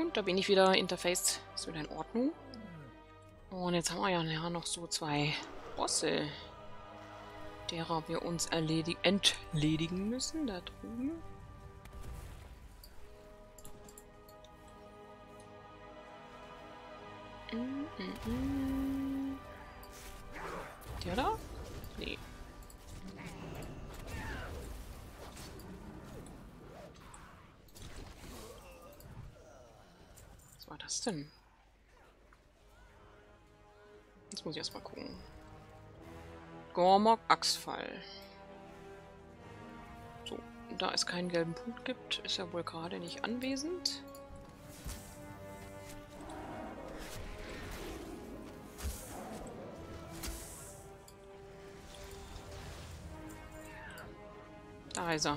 Und da bin ich wieder. Interface ist wieder in Ordnung. Und jetzt haben wir ja noch so 2 Bosse, derer wir uns entledigen müssen. Da drüben. Der da? Nee. Was war das denn? Jetzt muss ich erstmal gucken. Gormok Axtfall. So, da es keinen gelben Punkt gibt, ist er wohl gerade nicht anwesend. Da ist er.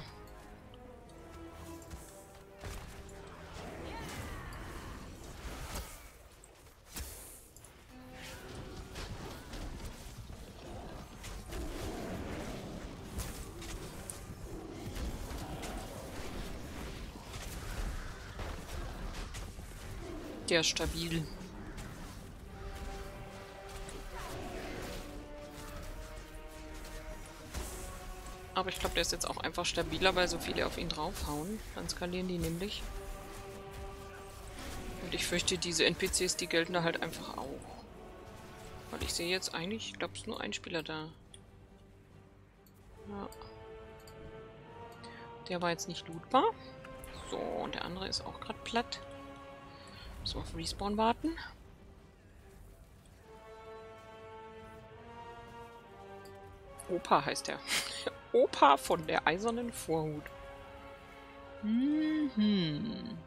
Der ist stabil. Aber ich glaube, der ist jetzt auch einfach stabiler, weil so viele auf ihn draufhauen. Dann skalieren die nämlich. Und ich fürchte, diese NPCs, die gelten da halt einfach auch. Weil ich sehe jetzt eigentlich, ich glaube, es ist nur ein Spieler da. Ja. Der war jetzt nicht lootbar. So, und der andere ist auch gerade platt. Müssen wir auf Respawn warten. Opa heißt er. Opa von der eisernen Vorhut. Mhm.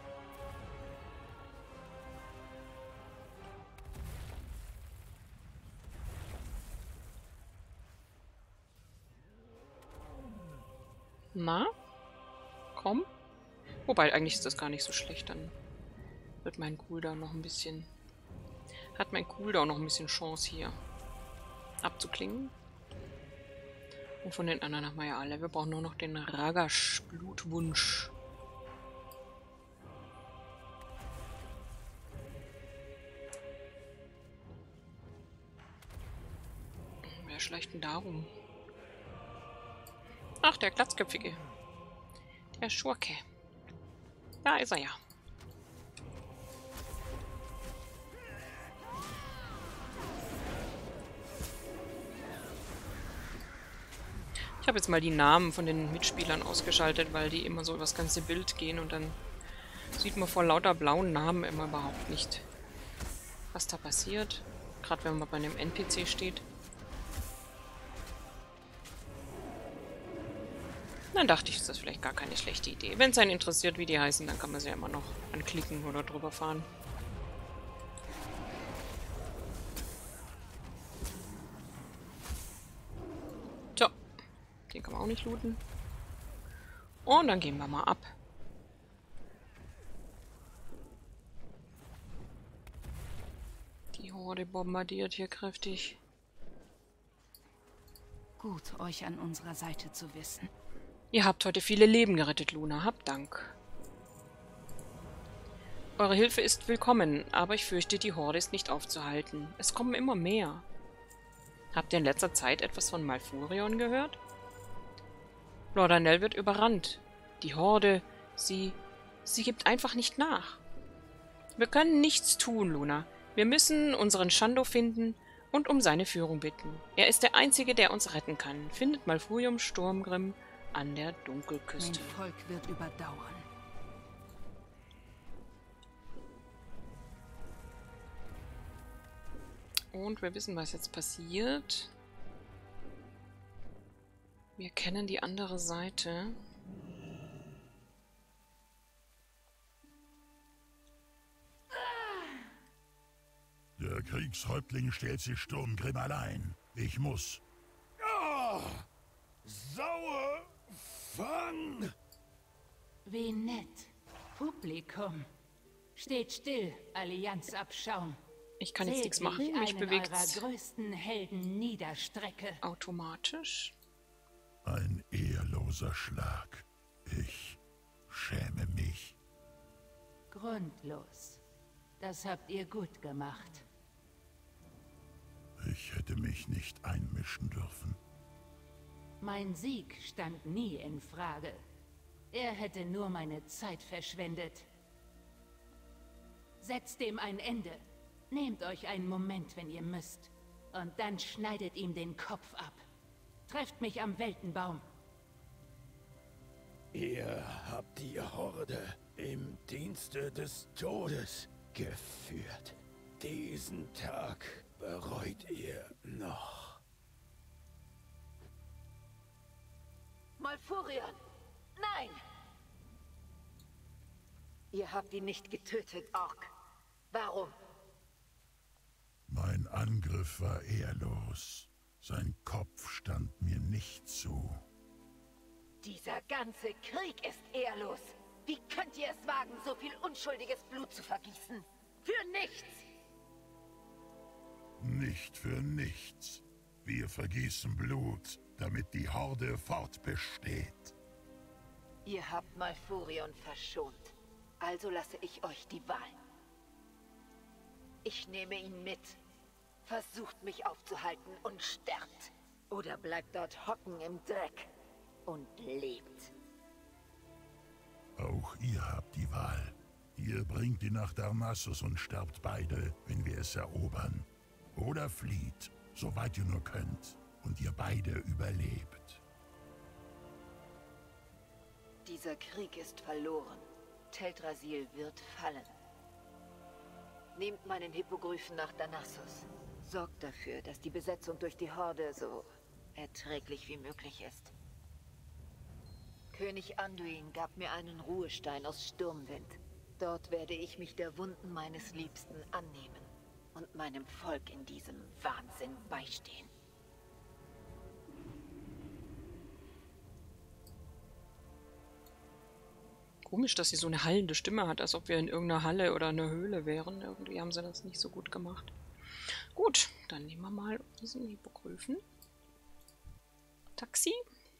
Na? Komm. Wobei, eigentlich ist das gar nicht so schlecht. Dann wird mein Cooldown noch ein bisschen... Hat mein Cooldown noch ein bisschen Chance hier abzuklingen. Und von den anderen haben wir ja alle. Wir brauchen nur noch den Ragash Blutwunsch. Wer schleicht denn darum? Ach, der Glatzköpfige. Der Schurke. Da ist er ja. Ich habe jetzt mal die Namen von den Mitspielern ausgeschaltet, weil die immer so über das ganze Bild gehen und dann sieht man vor lauter blauen Namen immer überhaupt nicht, was da passiert. Gerade wenn man bei einem NPC steht. Dann dachte ich, ist das vielleicht gar keine schlechte Idee. Wenn es einen interessiert, wie die heißen, dann kann man sie ja immer noch anklicken oder drüber fahren. So. Den kann man auch nicht looten. Und dann gehen wir mal ab. Die Horde bombardiert hier kräftig. Gut, euch an unserer Seite zu wissen. Ihr habt heute viele Leben gerettet, Luna. Habt Dank. Eure Hilfe ist willkommen, aber ich fürchte, die Horde ist nicht aufzuhalten. Es kommen immer mehr. Habt ihr in letzter Zeit etwas von Malfurion gehört? Lordanel wird überrannt. Die Horde, sie gibt einfach nicht nach. Wir können nichts tun, Luna. Wir müssen unseren Shando finden und um seine Führung bitten. Er ist der Einzige, der uns retten kann. Findet Malfurion Sturmgrimm an der Dunkelküste. Mein Volk wird überdauern. Und wir wissen, was jetzt passiert. Wir kennen die andere Seite. Der Kriegshäuptling stellt sich Sturmgrimm allein. Ich muss. Oh, Sauerfang! Wie nett. Publikum. Steht still, Allianzabschaum. Ich kann jetzt nichts machen. Mich bewegt es größten Helden niederstrecke. automatisch. Ein ehrloser Schlag. Ich schäme mich. Grundlos. Das habt ihr gut gemacht. Ich hätte mich nicht einmischen dürfen. Mein Sieg stand nie in Frage. Er hätte nur meine Zeit verschwendet. Setzt dem ein Ende. Nehmt euch einen Moment, wenn ihr müsst. Und dann schneidet ihm den Kopf ab. Trefft mich am Weltenbaum. Ihr habt die Horde im Dienste des Todes geführt. Diesen Tag bereut ihr noch. Malfurion! Nein! Ihr habt ihn nicht getötet, Ork. Warum? Mein Angriff war ehrlos. Sein Kopf stand mir nicht zu. Dieser ganze Krieg ist ehrlos. Wie könnt ihr es wagen, so viel unschuldiges Blut zu vergießen? Für nichts! Nicht für nichts. Wir vergießen Blut, damit die Horde fortbesteht. Ihr habt Malfurion verschont. Also lasse ich euch die Wahl. Ich nehme ihn mit. Versucht mich aufzuhalten und sterbt. Oder bleibt dort hocken im Dreck und lebt. Auch ihr habt die Wahl. Ihr bringt ihn nach Darnassus und sterbt beide, wenn wir es erobern. Oder flieht, soweit ihr nur könnt, und ihr beide überlebt. Dieser Krieg ist verloren. Teldrassil wird fallen. Nehmt meinen Hippogryphen nach Darnassus. Sorgt dafür, dass die Besetzung durch die Horde so erträglich wie möglich ist. König Anduin gab mir einen Ruhestein aus Sturmwind. Dort werde ich mich der Wunden meines Liebsten annehmen und meinem Volk in diesem Wahnsinn beistehen. Komisch, dass sie so eine hallende Stimme hat, als ob wir in irgendeiner Halle oder einer Höhle wären. Irgendwie haben sie das nicht so gut gemacht. Gut, dann nehmen wir mal diesen Hippogryphen. Taxi.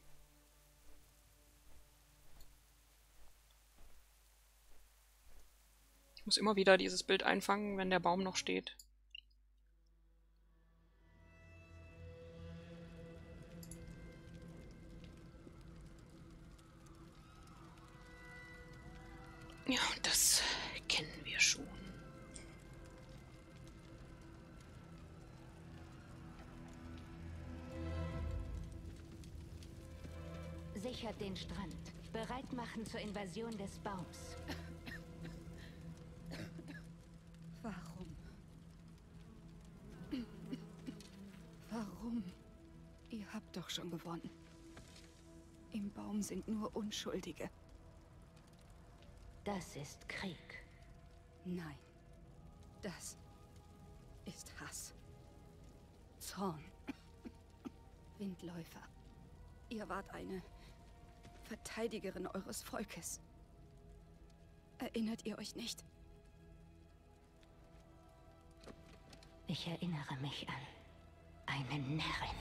Ich muss immer wieder dieses Bild einfangen, wenn der Baum noch steht. Ja, das kennen wir schon. Sichert den Strand. Bereit machen zur Invasion des Baums. Warum? Warum? Ihr habt doch schon gewonnen. Im Baum sind nur Unschuldige. Das ist Krieg. Nein. Das ist Hass. Zorn. Windläufer. Ihr wart eine Verteidigerin eures Volkes. Erinnert ihr euch nicht? Ich erinnere mich an eine Närrin.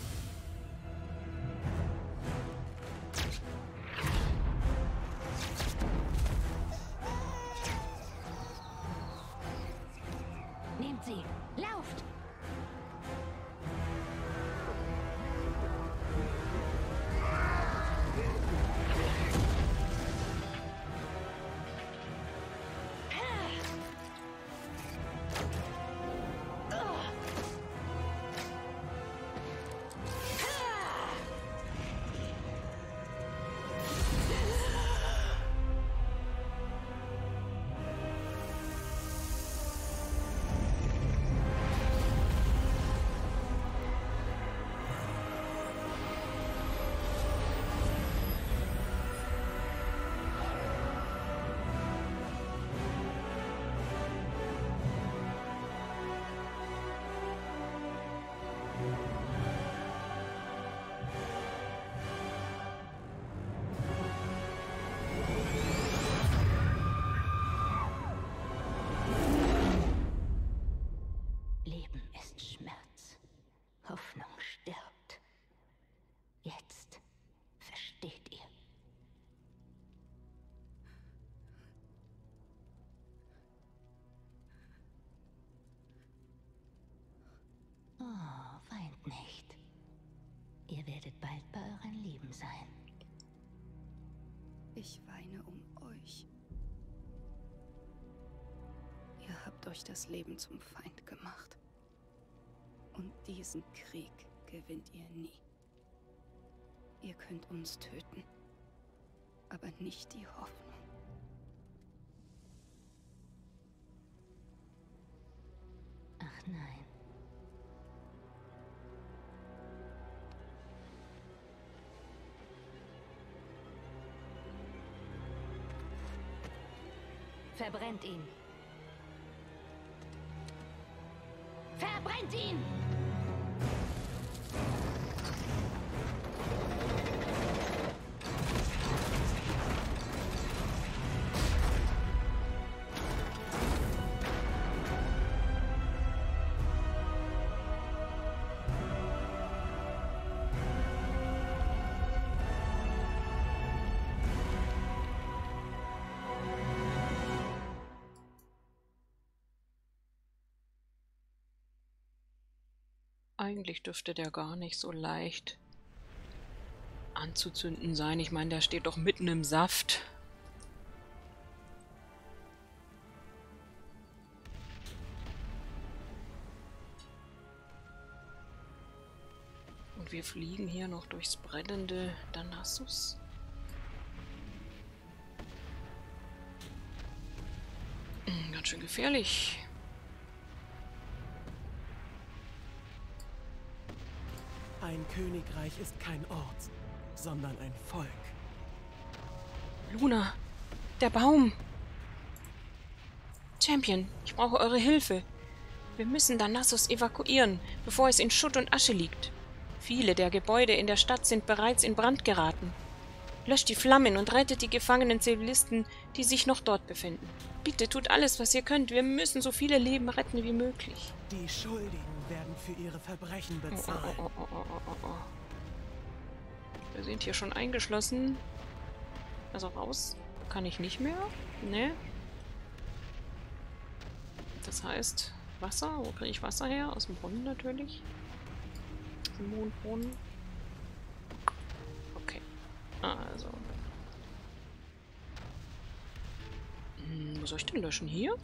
Nehmt sie! Lauft! Ihr werdet bald bei euren Lieben sein. Ich weine um euch. Ihr habt euch das Leben zum Feind gemacht. Und diesen Krieg gewinnt ihr nie. Ihr könnt uns töten, aber nicht die Hoffnung. Ach nein. Verbrennt ihn! Verbrennt ihn! Eigentlich dürfte der gar nicht so leicht anzuzünden sein. Ich meine, der steht doch mitten im Saft. Und wir fliegen hier noch durchs brennende Danassus. Ganz schön gefährlich. Ein Königreich ist kein Ort, sondern ein Volk. Luna, der Baum. Champion, ich brauche eure Hilfe. Wir müssen Danassus evakuieren, bevor es in Schutt und Asche liegt. Viele der Gebäude in der Stadt sind bereits in Brand geraten. Löscht die Flammen und rettet die gefangenen Zivilisten, die sich noch dort befinden. Bitte tut alles, was ihr könnt. Wir müssen so viele Leben retten wie möglich. Die Schuldigen werden für ihre Verbrechen bezahlen. Wir sind hier schon eingeschlossen. Also raus kann ich nicht mehr. Ne? Das heißt, Wasser. Wo kriege ich Wasser her? Aus dem Brunnen natürlich. Aus dem Mondbrunnen. Okay. Also. Wo soll ich denn löschen? Hier?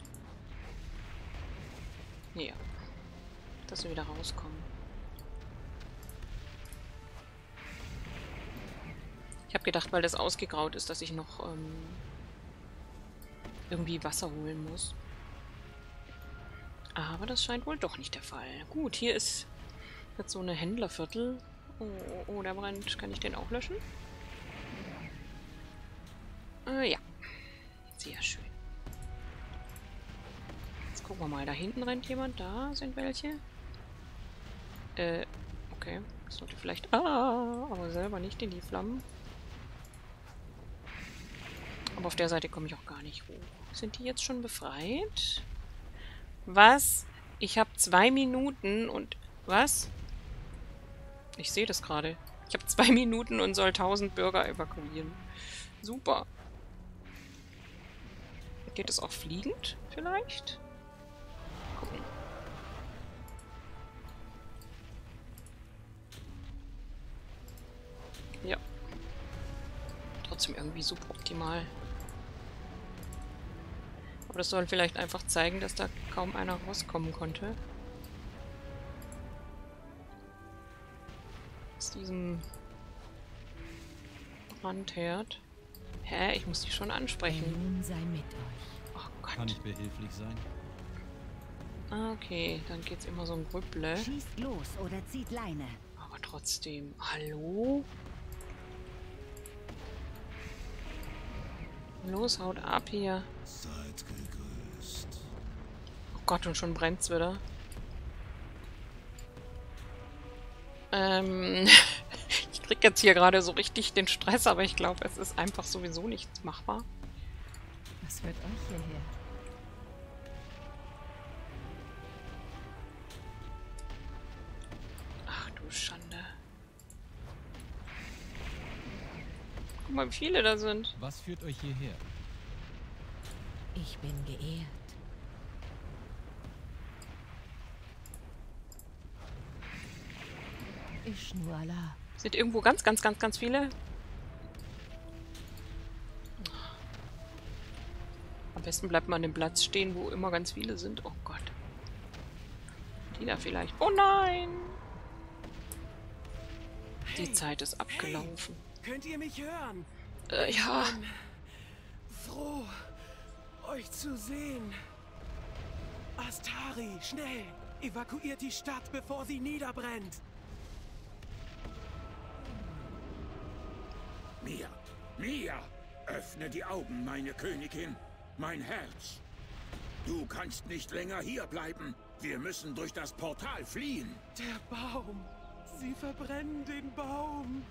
Ja. Dass wir wieder rauskommen. Ich habe gedacht, weil das ausgegraut ist, dass ich noch irgendwie Wasser holen muss. Aber das scheint wohl doch nicht der Fall. Gut, hier ist jetzt so eine Händlerviertel. Oh, der brennt. Kann ich den auch löschen? Ja. Sehr schön. Jetzt gucken wir mal. Da hinten rennt jemand. Da sind welche. Okay. Das sollte vielleicht... aber selber nicht in die Flammen. Aber auf der Seite komme ich auch gar nicht hoch. Sind die jetzt schon befreit? Was? Ich habe 2 Minuten und... Was? Ich sehe das gerade. Ich habe 2 Minuten und soll 1000 Bürger evakuieren. Super. Geht es auch fliegend vielleicht? Gucken. Ja. Trotzdem irgendwie super optimal. Aber das soll vielleicht einfach zeigen, dass da kaum einer rauskommen konnte. Aus diesem Brandherd. Hä? Ich muss die schon ansprechen. Nun sei mit euch. Oh Gott. Kann ich behilflich sein? Ah, okay. Dann geht's immer so ein Grübble. Schießt los oder zieht Leine. Aber trotzdem. Hallo? Los, haut ab hier. Seid gegrüßt. Oh Gott, und schon brennt's wieder. Ich krieg jetzt hier gerade so richtig den Stress, aber ich glaube, es ist einfach sowieso nichts machbar. Was führt euch hierher? Ach du Schande. Guck mal, wie viele da sind. Was führt euch hierher? Ich bin geehrt. Ishnu Allah. Sind irgendwo ganz, ganz, ganz, ganz viele? Am besten bleibt man an dem Platz stehen, wo immer ganz viele sind. Oh Gott. Die da vielleicht. Oh nein! Die Zeit ist abgelaufen. Hey, könnt ihr mich hören? Ja. Ich bin froh, euch zu sehen. Astari, schnell! Evakuiert die Stadt, bevor sie niederbrennt. Mia, Mia! Öffne die Augen, meine Königin. Mein Herz. Du kannst nicht länger hier bleiben. Wir müssen durch das Portal fliehen. Der Baum. Sie verbrennen den Baum.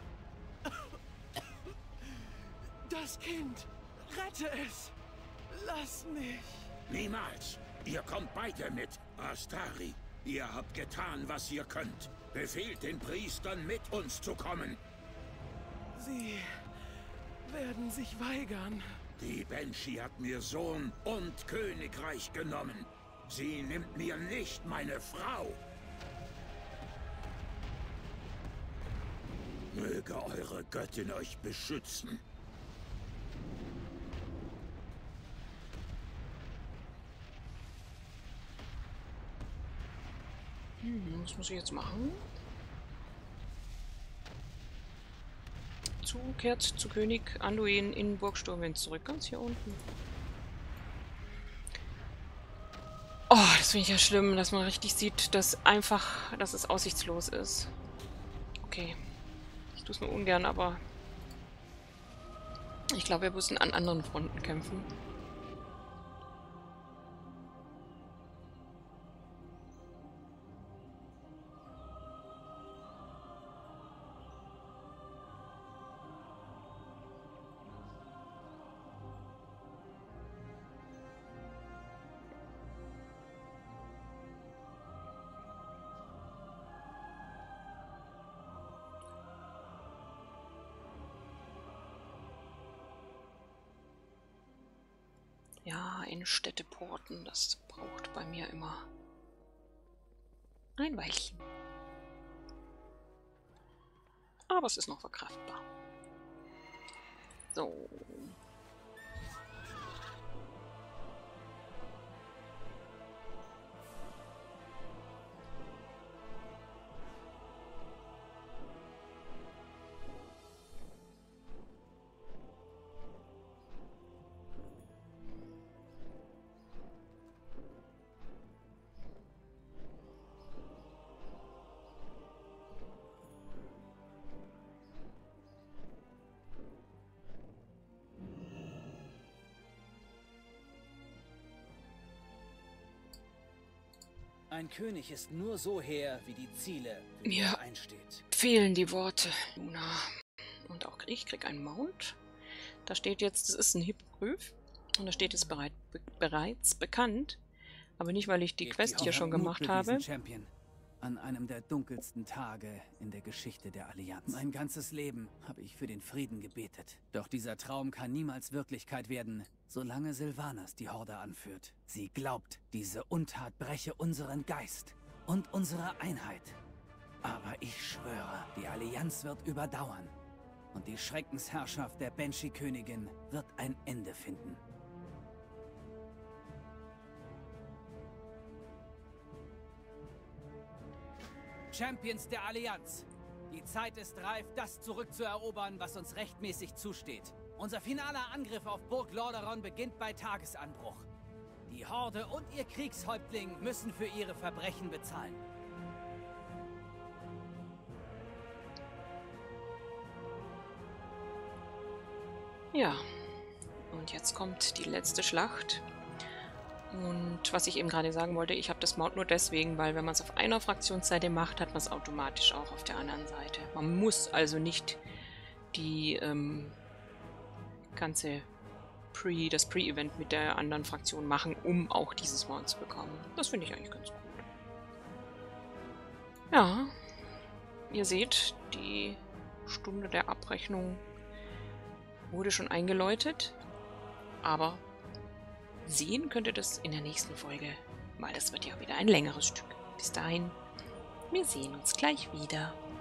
Das Kind. Rette es. Lass mich. Niemals. Ihr kommt beide mit. Astari, ihr habt getan, was ihr könnt. Befehlt den Priestern, mit uns zu kommen. Sie werden sich weigern. Die Banshee hat mir Sohn und Königreich genommen. Sie nimmt mir nicht meine Frau. Möge eure Göttin euch beschützen. Was muss ich jetzt machen? Kehrt zu König Anduin in Burgsturmwind zurück. Ganz hier unten. Oh, das finde ich ja schlimm, dass man richtig sieht, dass es aussichtslos ist. Okay. Ich tue es nur ungern, aber ich glaube, wir müssen an anderen Fronten kämpfen. Ja, in Städteporten, das braucht bei mir immer ein Weilchen. Aber es ist noch verkraftbar. So. Ein König ist nur so Herr, wie die Ziele, für die er einsteht. Fehlen die Worte, Luna. Und auch ich krieg einen Mount. Da steht jetzt, das ist ein Hippogryph. Und da steht es bereits bekannt. Aber nicht, weil ich die Quest hier schon gemacht habe. Champion. An einem der dunkelsten Tage in der Geschichte der Allianz. Mein ganzes Leben habe ich für den Frieden gebetet. Doch dieser Traum kann niemals Wirklichkeit werden, solange Sylvanas die Horde anführt. Sie glaubt, diese Untat breche unseren Geist und unsere Einheit. Aber ich schwöre, die Allianz wird überdauern. Und die Schreckensherrschaft der Banshee-Königin wird ein Ende finden. Champions der Allianz. Die Zeit ist reif, das zurückzuerobern, was uns rechtmäßig zusteht. Unser finaler Angriff auf Burg Lordaeron beginnt bei Tagesanbruch. Die Horde und ihr Kriegshäuptling müssen für ihre Verbrechen bezahlen. Ja, und jetzt kommt die letzte Schlacht. Und was ich eben gerade sagen wollte, ich habe das Mount nur deswegen, weil wenn man es auf einer Fraktionsseite macht, hat man es automatisch auch auf der anderen Seite. Man muss also nicht die das Pre-Event mit der anderen Fraktion machen, um auch dieses Mount zu bekommen. Das finde ich eigentlich ganz gut. Ja, ihr seht, die Stunde der Abrechnung wurde schon eingeläutet, aber sehen könnt ihr das in der nächsten Folge, weil das wird ja wieder ein längeres Stück. Bis dahin, wir sehen uns gleich wieder.